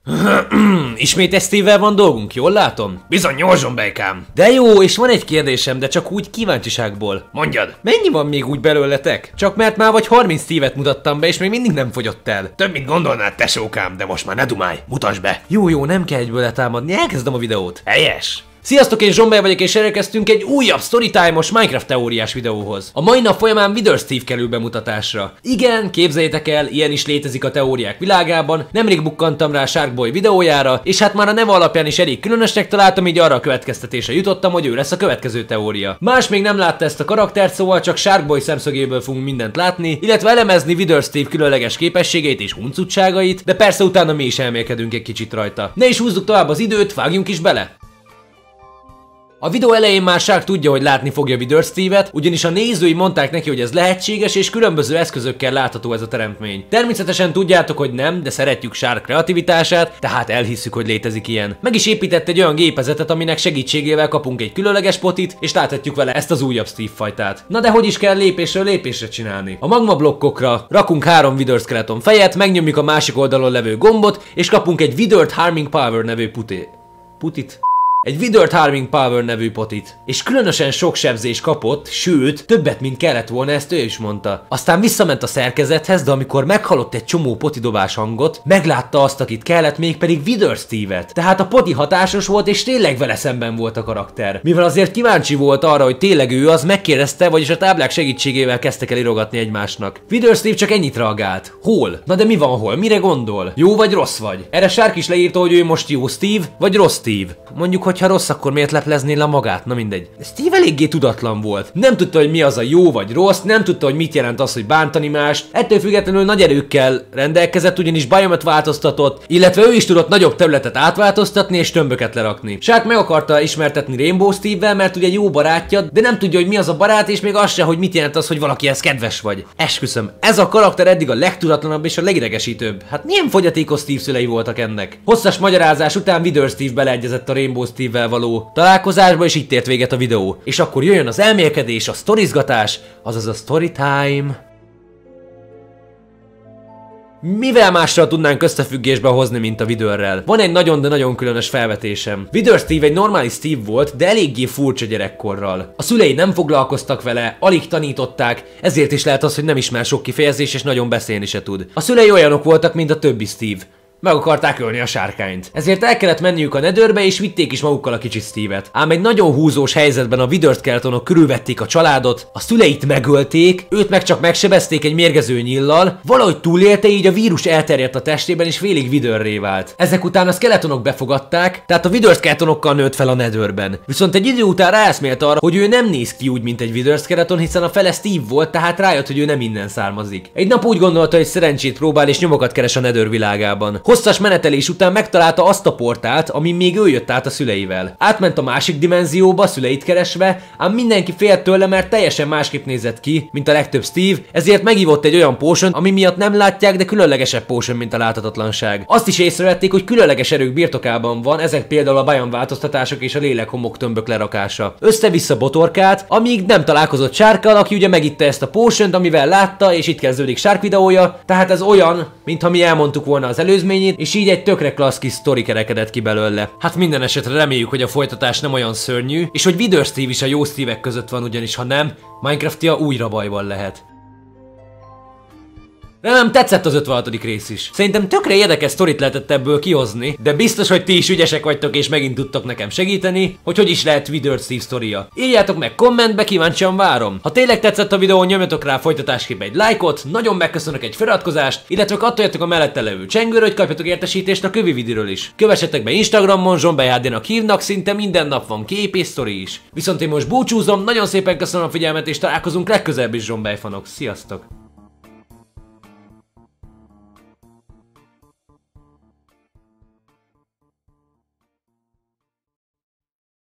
Ismét Steve-vel van dolgunk, jól látom? Bizony, jól zsombejkám. De jó, és van egy kérdésem, de csak úgy kíváncsiságból. Mondjad. Mennyi van még úgy belőletek? Csak mert már vagy 30 Steve-et mutattam be, és még mindig nem fogyott el. Több, mint gondolnád, tesókám, de most már ne dumálj, mutasd be. Jó, nem kell egyből letámadni, elkezdem a videót. Helyes. Sziasztok, én Zsombej vagyok, és elérkeztünk egy újabb Storytime-os Minecraft teóriás videóhoz. A mai nap folyamán Wither Steve kerül bemutatásra. Igen, képzeljétek el, ilyen is létezik a teóriák világában, nemrég bukkantam rá Sharkboy videójára, és hát már a neve alapján is elég különösnek találtam, így arra a következtetésre jutottam, hogy ő lesz a következő teória. Más még nem látta ezt a karaktert, szóval csak Sharkboy szemszögéből fogunk mindent látni, illetve elemezni Wither Steve különleges képességeit és huncutságait, de persze utána mi is elmélkedünk egy kicsit rajta. Ne is húzzuk tovább az időt, vágjunk is bele! A videó elején már Shark tudja, hogy látni fogja Wither Steve-et, ugyanis a nézői mondták neki, hogy ez lehetséges, és különböző eszközökkel látható ez a teremtmény. Természetesen tudjátok, hogy nem, de szeretjük Shark kreativitását, tehát elhisszük, hogy létezik ilyen. Meg is épített egy olyan gépezetet, aminek segítségével kapunk egy különleges potit, és láthatjuk vele ezt az újabb Steve fajtát. Na de hogy is kell lépésről lépésre csinálni? A magma blokkokra rakunk 3 Wither Skeleton fejet, megnyomjuk a másik oldalon levő gombot, és kapunk egy Withered Harming Power nevű putit. Egy Withered Harming Power nevű potit. És különösen sok sebzés kapott, sőt, többet, mint kellett volna, ezt ő is mondta. Aztán visszament a szerkezethez, de amikor meghallott egy csomó potidobás hangot, meglátta azt, akit kellett, mégpedig Wither Steve-et. Tehát a poti hatásos volt, és tényleg vele szemben volt a karakter. Mivel azért kíváncsi volt arra, hogy tényleg ő az, megkérdezte, vagyis a táblák segítségével kezdtek el írogatni egymásnak. Wither Steve csak ennyit reagált. Hol? Na de mi van hol? Mire gondol? Jó vagy rossz vagy? Erre Shark is leírta, hogy ő most jó Steve, vagy rossz Steve. Mondjuk, hogy ha rossz, akkor miért lepleznél le magát? Na mindegy. Steve eléggé tudatlan volt. Nem tudta, hogy mi az a jó vagy rossz, nem tudta, hogy mit jelent az, hogy bántani mást. Ettől függetlenül nagy erőkkel rendelkezett, ugyanis biomet változtatott, illetve ő is tudott nagyobb területet átváltoztatni és tömböket lerakni. Shark meg akarta ismertetni Rainbow Steve-vel, mert ugye jó barátja, de nem tudja, hogy mi az a barát, és még az se, hogy mit jelent az, hogy valakihez kedves vagy. Esküszöm, ez a karakter eddig a legtudatlanabb és a legidegesítőbb. Hát milyen fogyatékos Steve szülei voltak ennek? Hosszas magyarázás után Wither Steve beleegyezett a Rainbow Steve-vel való találkozásba, és itt ért véget a videó. És akkor jöjjön az elmélkedés, a sztorizgatás, azaz a storytime. Mivel mással tudnánk összefüggésbe hozni, mint a Witherrel? Van egy nagyon, de nagyon különös felvetésem. Wither Steve egy normális Steve volt, de eléggé furcsa gyerekkorral. A szülei nem foglalkoztak vele, alig tanították, ezért is lehet az, hogy nem ismer sok kifejezés és nagyon beszélni se tud. A szülei olyanok voltak, mint a többi Steve. Meg akarták ölni a sárkányt. Ezért el kellett menniük a Netherbe, és vitték is magukkal a kicsi Steve-et. Ám egy nagyon húzós helyzetben a Wither Skeletonok körülvették a családot, a szüleit megölték, őt meg csak megsebezték egy mérgező nyíllal, valahogy túlélte, így a vírus elterjedt a testében, és félig Witherré vált. Ezek után a skeletonok befogadták, tehát a Wither Skeletonokkal nőtt fel a Netherben. Viszont egy idő után ráeszmélt arra, hogy ő nem néz ki úgy, mint egy Wither Skeleton, hiszen a fele Steve volt, tehát rájött, hogy ő nem innen származik. Egy nap úgy gondolta, hogy szerencsét próbál, és nyomokat keres a Nether világában. Hosszas menetelés után megtalálta azt a portált, amin még ő jött át a szüleivel. Átment a másik dimenzióba, szüleit keresve, ám mindenki félt tőle, mert teljesen másképp nézett ki, mint a legtöbb Steve, ezért megívott egy olyan potion, ami miatt nem látják, de különlegesebb potion, mint a láthatatlanság. Azt is észrevették, hogy különleges erők birtokában van, ezek például a biome változtatások és a lélekhomok tömbök lerakása. Össze-vissza botorkált, amíg nem találkozott Sharkkal, aki ugye megitta ezt a potiont, amivel látta, és itt kezdődik Shark videója, tehát ez olyan, mintha mi elmondtuk volna az előzményét, és így egy tökre klassz kis sztori kerekedett ki belőle. Hát minden esetre reméljük, hogy a folytatás nem olyan szörnyű, és hogy Wither Steve is a jó Steve-ek között van, ugyanis ha nem, Minecraftia újra bajban lehet. Remélem tetszett az 56. rész is. Szerintem tökre érdekes sztorit lehetett ebből kihozni, de biztos, hogy ti is ügyesek vagytok és megint tudtok nekem segíteni, hogy is lehet Wither Steve sztoria. Írjátok meg kommentbe, kíváncsian várom. Ha tényleg tetszett a videó, nyomjatok rá folytatásképp egy lájkot, nagyon megköszönök egy feliratkozást, illetve kattoljatok a mellette levő csengőre, hogy kapjatok értesítést a kövi videóról is. Kövessetek be Instagramon, ZsombejHD-nak hívnak, szinte minden nap van kép és sztori is. Viszont én most búcsúzom, nagyon szépen köszönöm a figyelmet és találkozunk legközelebb is, zsombejfanok. Sziasztok!